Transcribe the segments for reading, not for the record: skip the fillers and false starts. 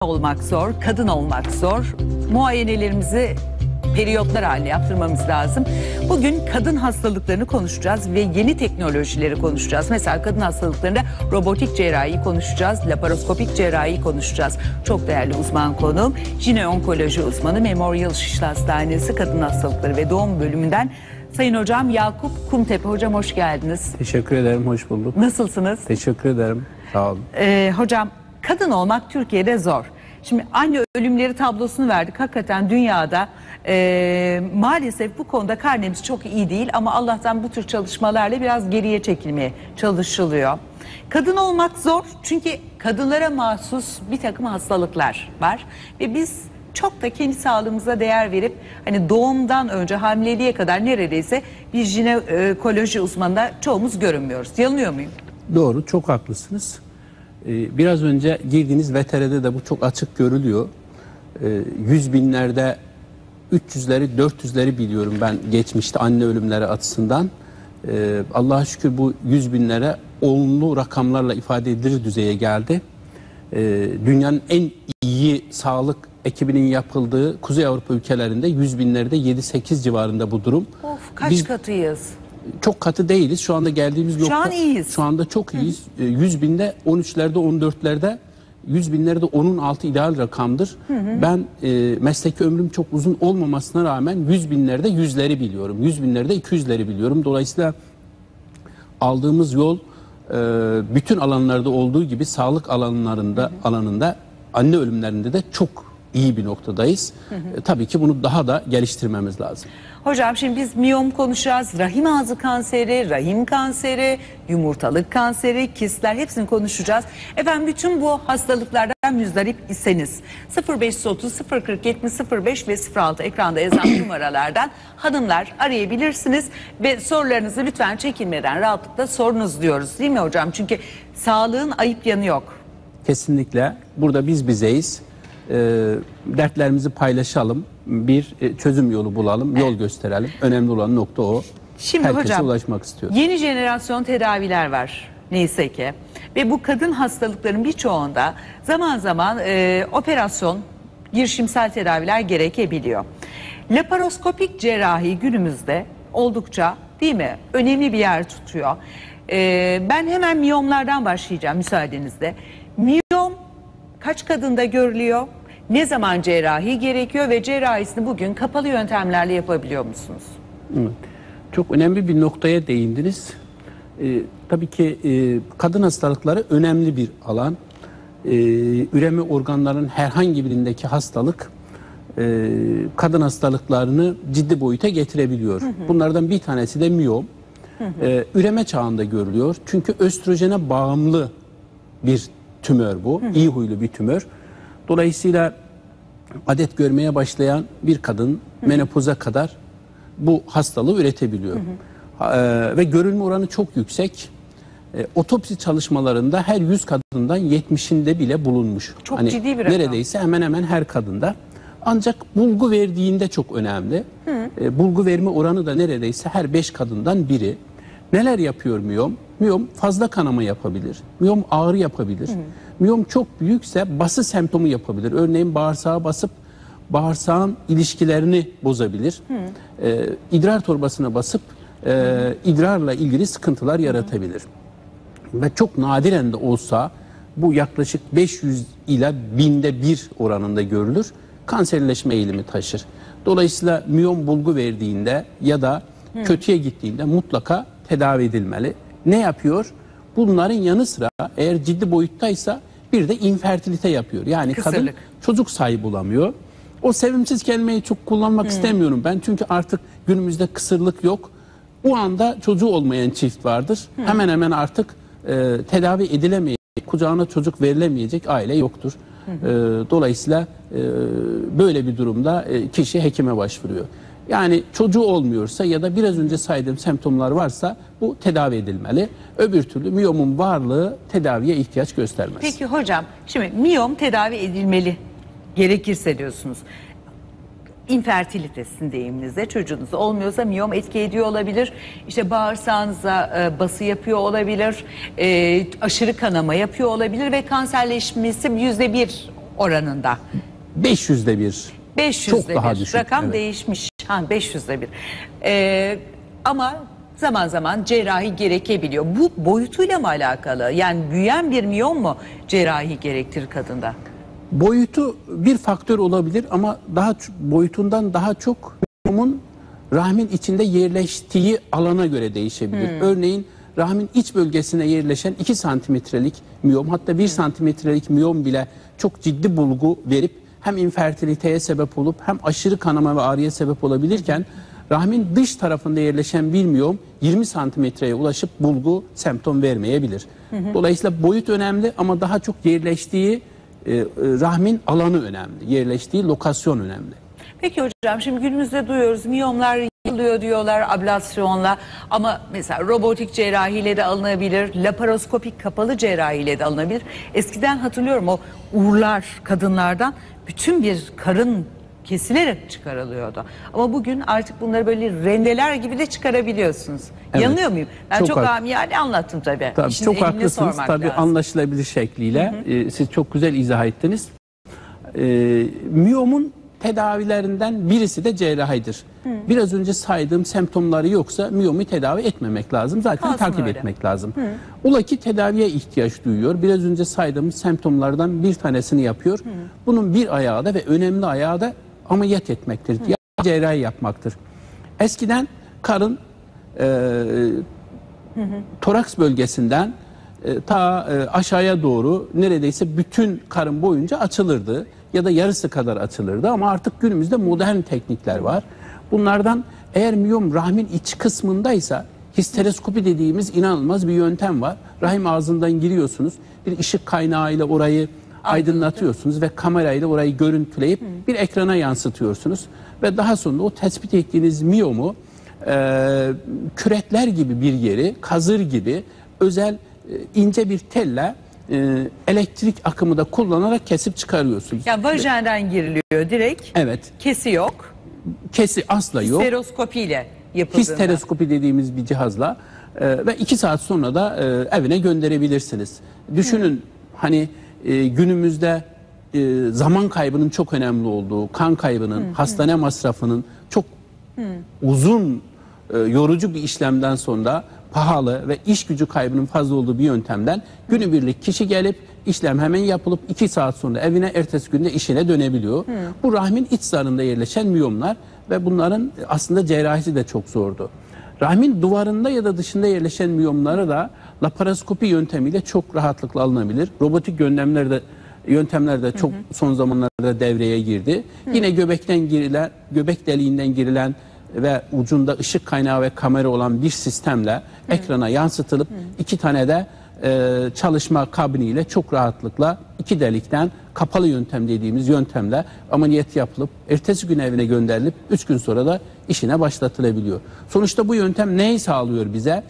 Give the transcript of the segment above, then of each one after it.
olmak zor, kadın olmak zor. Muayenelerimizi periyotlar haline yaptırmamız lazım. Bugün kadın hastalıklarını konuşacağız ve yeni teknolojileri konuşacağız. Mesela kadın hastalıklarında robotik cerrahi konuşacağız, laparoskopik cerrahi konuşacağız. Çok değerli uzman konuğum, jine-onkoloji uzmanı Memorial Şişli Hastanesi Kadın Hastalıkları ve Doğum Bölümünden Sayın Hocam Yakup Kumtepe. Hocam hoş geldiniz. Teşekkür ederim, hoş bulduk. Nasılsınız? Teşekkür ederim, sağ olun. Hocam, kadın olmak Türkiye'de zor. Şimdi anne ölümleri tablosunu verdik. Hakikaten dünyada maalesef bu konuda karnemiz çok iyi değil ama Allah'tan bu tür çalışmalarla biraz geriye çekilmeye çalışılıyor. Kadın olmak zor çünkü kadınlara mahsus bir takım hastalıklar var ve biz çok da kendi sağlığımıza değer verip hani doğumdan önce hamileliğe kadar neredeyse bir jinekoloji uzmanında çoğumuz görünmüyoruz. Yanılıyor muyum? Doğru, çok haklısınız. Biraz önce girdiğiniz VTR'de de bu çok açık görülüyor. 100 binlerde 300'leri 400'leri biliyorum ben geçmişte anne ölümleri açısından. Allah'a şükür bu 100 binlere onlu rakamlarla ifade edilir düzeye geldi. Dünyanın en iyi sağlık ekibinin yapıldığı Kuzey Avrupa ülkelerinde 100 binlerde 7-8 civarında bu durum. Of, kaç katıyız? Çok katı değiliz. Şu anda geldiğimiz nokta. Şu an iyiyiz. Şu anda çok iyiyiz. 100 binde 13'lerde 14'lerde 100 binlerde 10'un altı ideal rakamdır. Ben mesleki ömrüm çok uzun olmamasına rağmen 100 binlerde yüzleri biliyorum. 100 binlerde 200'leri biliyorum. Dolayısıyla aldığımız yol bütün alanlarda olduğu gibi sağlık alanında anne ölümlerinde de çok iyi bir noktadayız. Tabii ki bunu daha da geliştirmemiz lazım. Hocam şimdi biz miyom konuşacağız, rahim ağzı kanseri, rahim kanseri, yumurtalık kanseri, kistler hepsini konuşacağız. Efendim bütün bu hastalıklardan müzdarip iseniz 0530 040 70 05 ve 06 ekranda yazan numaralardan hanımlar arayabilirsiniz ve sorularınızı lütfen çekinmeden rahatlıkla sorunuz diyoruz değil mi hocam? Çünkü sağlığın ayıp yanı yok. Kesinlikle. Burada biz bizeyiz. Dertlerimizi paylaşalım. Bir çözüm yolu bulalım, yol gösterelim. Önemli olan nokta o. Şimdi herkese hocam, ulaşmak istiyoruz. Yeni jenerasyon tedaviler var neyse ki. Ve bu kadın hastalıkların birçoğunda zaman zaman operasyon, girişimsel tedaviler gerekebiliyor. Laparoskopik cerrahi günümüzde oldukça değil mi önemli bir yer tutuyor. Ben hemen miyomlardan başlayacağım müsaadenizle. Miyom kaç kadında görülüyor? Ne zaman cerrahi gerekiyor ve cerrahisini bugün kapalı yöntemlerle yapabiliyor musunuz? Evet. Çok önemli bir noktaya değindiniz. Tabii ki kadın hastalıkları önemli bir alan. Üreme organlarının herhangi birindeki hastalık kadın hastalıklarını ciddi boyuta getirebiliyor. Bunlardan bir tanesi de miyom. Üreme çağında görülüyor. Çünkü östrojene bağımlı bir tümör bu. İyi huylu bir tümör. Dolayısıyla adet görmeye başlayan bir kadın menopoza kadar bu hastalığı üretebiliyor. Ve görülme oranı çok yüksek. Otopsi çalışmalarında her 100 kadından 70'inde bile bulunmuş. Çok ciddi bir rakam. Neredeyse hemen hemen her kadında. Ancak bulgu verdiğinde çok önemli. Bulgu verme oranı da neredeyse her 5 kadından biri. Neler yapıyor miyom? Miyom fazla kanama yapabilir. Miyom ağrı yapabilir. Miyom çok büyükse bası semptomu yapabilir. Örneğin bağırsağa basıp bağırsağın ilişkilerini bozabilir. İdrar torbasına basıp idrarla ilgili sıkıntılar yaratabilir. Ve çok nadiren de olsa bu yaklaşık 500 ile 1000'de 1 oranında görülür. Kanserleşme eğilimi taşır. Dolayısıyla miyom bulgu verdiğinde ya da kötüye gittiğinde mutlaka tedavi edilmeli. Ne yapıyor? Bunların yanı sıra eğer ciddi boyuttaysa bir de infertilite yapıyor. Yani kısırlık. Kadın çocuk sahibi olamıyor. O sevimsiz kelimeyi çok kullanmak istemiyorum ben. Çünkü artık günümüzde kısırlık yok. O anda çocuğu olmayan çift vardır. Hemen hemen artık tedavi edilemeyecek, kucağına çocuk verilemeyecek aile yoktur. Dolayısıyla böyle bir durumda kişi hekime başvuruyor. Yani çocuğu olmuyorsa ya da biraz önce saydığım semptomlar varsa bu tedavi edilmeli. Öbür türlü miyomun varlığı tedaviye ihtiyaç göstermez. Peki hocam, şimdi miyom tedavi edilmeli gerekirse diyorsunuz. İnfertilitesinin deyiminizde çocuğunuz olmuyorsa miyom etki ediyor olabilir. İşte bağırsağınıza bası yapıyor olabilir. Aşırı kanama yapıyor olabilir ve kanserleşmesi %1 oranında. 500'de bir. 500'de Çok bir. daha düşük. Rakam Evet. değişmiş. 500'de bir. Ama zaman zaman cerrahi gerekebiliyor. Bu boyutuyla mı alakalı? Yani büyüyen bir miyom mu cerrahi gerektirir kadında? Boyutu bir faktör olabilir ama boyutundan daha çok miyomun rahmin içinde yerleştiği alana göre değişebilir. Örneğin rahmin iç bölgesine yerleşen 2 santimetrelik miyom, hatta 1 santimetrelik miyom bile çok ciddi bulgu verip hem infertiliteye sebep olup hem aşırı kanama ve ağrıya sebep olabilirken rahmin dış tarafında yerleşen bir miyom 20 santimetreye ulaşıp bulgu, semptom vermeyebilir. Dolayısıyla boyut önemli ama daha çok yerleştiği rahmin alanı önemli. Yerleştiği lokasyon önemli. Peki hocam, şimdi günümüzde duyuyoruz miyomlar yıkılıyor diyorlar ablasyonla, ama mesela robotik cerrahiyle de alınabilir, laparoskopik kapalı cerrahiyle de alınabilir. Eskiden hatırlıyorum, o uğurlar kadınlardan bütün bir karın kesilerek çıkarılıyordu. Ama bugün artık bunları böyle rendeler gibi de çıkarabiliyorsunuz. Evet. Yanılıyor muyum? Ben çok hak- amiyane anlattım tabii. Tabii İşin çok eline haklısınız. sormak Tabii lazım. anlaşılabilir şekliyle. Siz çok güzel izah ettiniz. Miyomun tedavilerinden birisi de cerrahidir. Biraz önce saydığım semptomları yoksa miyomu tedavi etmemek lazım. Zaten Kalsın takip öyle. etmek lazım. Ola ki tedaviye ihtiyaç duyuyor. Biraz önce saydığımız semptomlardan bir tanesini yapıyor. Bunun bir ayağı da ve önemli ayağı da ameliyat etmektir. Yani cerrahi yapmaktır. Eskiden karın toraks bölgesinden aşağıya doğru neredeyse bütün karın boyunca açılırdı ya da yarısı kadar açılırdı, ama artık günümüzde modern teknikler var. Bunlardan eğer miyom rahmin iç kısmındaysa histeroskopi dediğimiz inanılmaz bir yöntem var. Rahim ağzından giriyorsunuz, bir ışık kaynağıyla orayı aydınlatıyorsunuz ve kamerayla orayı görüntüleyip bir ekrana yansıtıyorsunuz ve daha sonra o tespit ettiğiniz miyomu kürekler gibi bir yeri, kazır gibi özel ince bir telle elektrik akımı da kullanarak kesip çıkarıyorsunuz. Yani vajenden giriliyor direkt. Evet. Kesi yok. Kesi asla yok. Histeroskopiyle yapıldığında. Histeroskopi dediğimiz bir cihazla ve 2 saat sonra da evine gönderebilirsiniz. Düşünün hani günümüzde zaman kaybının çok önemli olduğu, kan kaybının, hastane masrafının çok uzun, yorucu bir işlemden sonra pahalı ve iş gücü kaybının fazla olduğu bir yöntemden günübirlik kişi gelip işlem hemen yapılıp 2 saat sonra evine, ertesi günde işine dönebiliyor. Bu rahmin iç zarında yerleşen miyomlar ve bunların aslında cerrahisi de çok zordu. Rahmin duvarında ya da dışında yerleşen miyomları da laparoskopi yöntemiyle çok rahatlıkla alınabilir. Robotik yöntemler de çok son zamanlarda devreye girdi. Yine göbek deliğinden girilen ve ucunda ışık kaynağı ve kamera olan bir sistemle ekrana yansıtılıp 2 tane de çalışma kabiniyle çok rahatlıkla 2 delikten kapalı yöntem dediğimiz yöntemle ameliyat yapılıp ertesi gün evine gönderilip 3 gün sonra da işine başlatılabiliyor. Sonuçta bu yöntem neyi sağlıyor bize?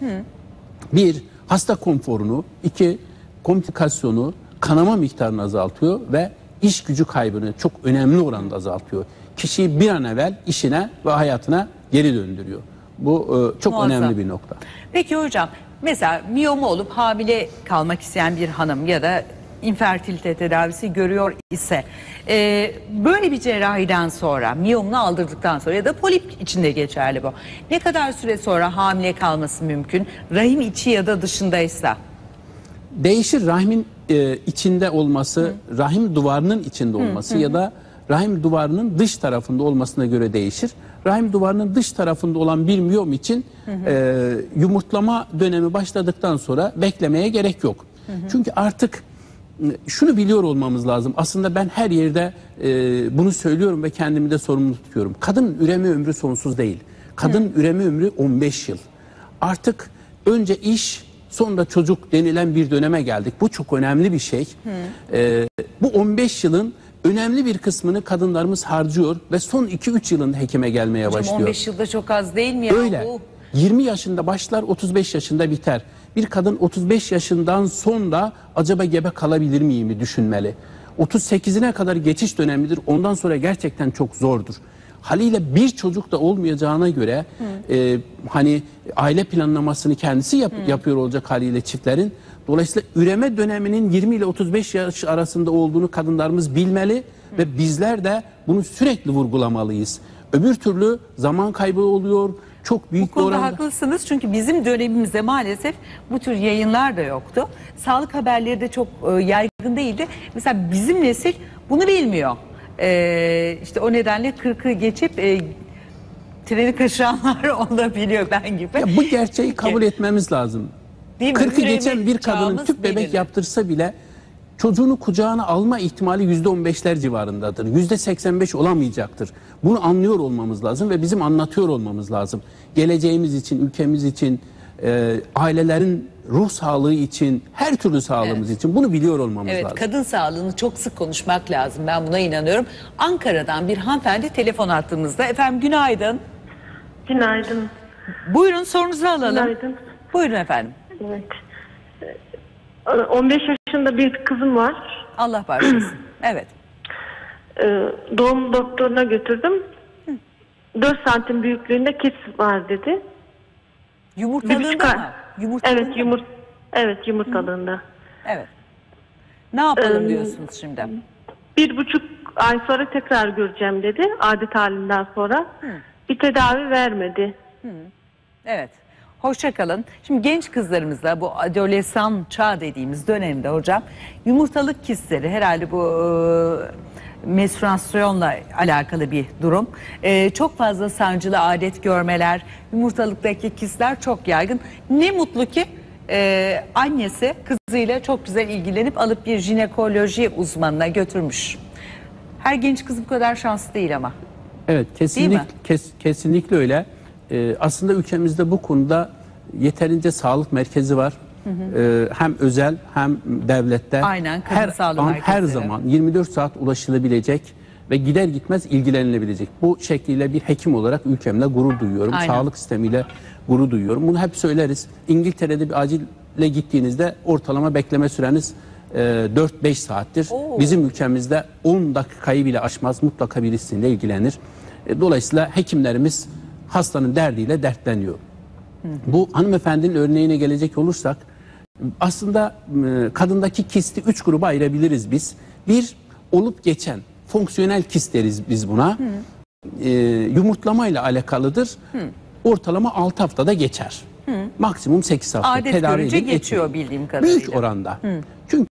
1. Hasta konforunu, 2. komplikasyonu, kanama miktarını azaltıyor ve iş gücü kaybını çok önemli oranda azaltıyor. Kişiyi bir an evvel işine ve hayatına geri döndürüyor. Bu çok Muazzam. önemli bir nokta. Peki hocam, mesela miyomu olup hamile kalmak isteyen bir hanım ya da infertilite tedavisi görüyor ise böyle bir cerrahiden sonra, miyomunu aldırdıktan sonra ya da polip içinde geçerli bu, ne kadar süre sonra hamile kalması mümkün? Rahim içi ya da dışındaysa? Değişir, rahmin içinde olması, rahim duvarının içinde olması ya da rahim duvarının dış tarafında olmasına göre değişir. Rahim duvarının dış tarafında olan bir miyom için yumurtlama dönemi başladıktan sonra beklemeye gerek yok. Çünkü artık şunu biliyor olmamız lazım. Aslında ben her yerde bunu söylüyorum ve kendimi de sorumlu tutuyorum. Kadının üreme ömrü sonsuz değil. Kadının üreme ömrü 15 yıl. Artık önce iş, sonra çocuk denilen bir döneme geldik. Bu çok önemli bir şey. Bu 15 yılın önemli bir kısmını kadınlarımız harcıyor ve son 2-3 yılında hekime gelmeye Hocam başlıyor. 15 yılda çok az değil mi ya? Öyle. Bu? 20 yaşında başlar, 35 yaşında biter. Bir kadın 35 yaşından sonra acaba gebe kalabilir miyim düşünmeli. 38'ine kadar geçiş dönemidir. Ondan sonra gerçekten çok zordur. Haliyle bir çocuk da olmayacağına göre hani aile planlamasını kendisi yapıyor olacak haliyle çiftlerin. Dolayısıyla üreme döneminin 20 ile 35 yaş arasında olduğunu kadınlarımız bilmeli ve bizler de bunu sürekli vurgulamalıyız. Öbür türlü zaman kaybı oluyor. Çok büyük Bu konuda oranda. haklısınız çünkü bizim dönemimizde maalesef bu tür yayınlar da yoktu. Sağlık haberleri de çok yaygın değildi. Mesela bizim nesil bunu bilmiyor. İşte o nedenle 40'ı geçip treni kaçıranlar olabiliyor ben gibi. Ya bu gerçeği kabul etmemiz lazım. 40'ı geçen bir kadının tüp bebek belirli. yaptırsa bile çocuğunu kucağına alma ihtimali %15'ler civarındadır. %85 olamayacaktır. Bunu anlıyor olmamız lazım ve bizim anlatıyor olmamız lazım. Geleceğimiz için, ülkemiz için, ailelerin ruh sağlığı için, her türlü sağlığımız için bunu biliyor olmamız Evet, lazım. kadın sağlığını çok sık konuşmak lazım. Ben buna inanıyorum. Ankara'dan bir hanımefendi telefon attığımızda. Efendim günaydın. Günaydın. Buyurun sorunuzu alalım. Günaydın. Buyurun efendim. Evet. 15 yaşında bir kızım var. Allah bağışlasın. Evet. Doğum doktoruna götürdüm. 4 santim büyüklüğünde kis var dedi. Yumurtalığında mı? Yumurtalığında mı? Evet, yumurtalığında. Evet. Ne yapalım diyorsunuz şimdi? 1,5 ay sonra tekrar göreceğim dedi. Adet halinden sonra. Bir tedavi vermedi. Evet. Hoşça kalın. Şimdi genç kızlarımızda bu adolesan çağ dediğimiz dönemde hocam yumurtalık kistleri herhalde bu menstruasyonla alakalı bir durum. Çok fazla sancılı adet görmeler, yumurtalıktaki kistler çok yaygın. Ne mutlu ki annesi kızıyla çok güzel ilgilenip alıp bir jinekoloji uzmanına götürmüş. Her genç kız bu kadar şanslı değil ama. Evet, Değil mi? kesinlikle öyle. Aslında ülkemizde bu konuda yeterince sağlık merkezi var. Hem özel hem devlette. Aynen, kadın sağlığı her merkezleri. zaman 24 saat ulaşılabilecek ve gider gitmez ilgilenilebilecek. Bu şekliyle bir hekim olarak ülkemle gurur duyuyorum. Aynen. Sağlık sistemiyle gurur duyuyorum. Bunu hep söyleriz. İngiltere'de bir acille gittiğinizde ortalama bekleme süreniz 4-5 saattir. Oo. Bizim ülkemizde 10 dakikayı bile aşmaz. Mutlaka birisiyle ilgilenir. Dolayısıyla hekimlerimiz hastanın derdiyle dertleniyor. Bu hanımefendinin örneğine gelecek olursak aslında kadındaki kisti 3 gruba ayırabiliriz biz. Bir, olup geçen fonksiyonel kist deriz biz buna. Yumurtlamayla alakalıdır. Ortalama 6 haftada geçer. Maksimum 8 hafta. Adet tedavi görünce edip geçiyor etmiyor. bildiğim kadarıyla. Büyük oranda.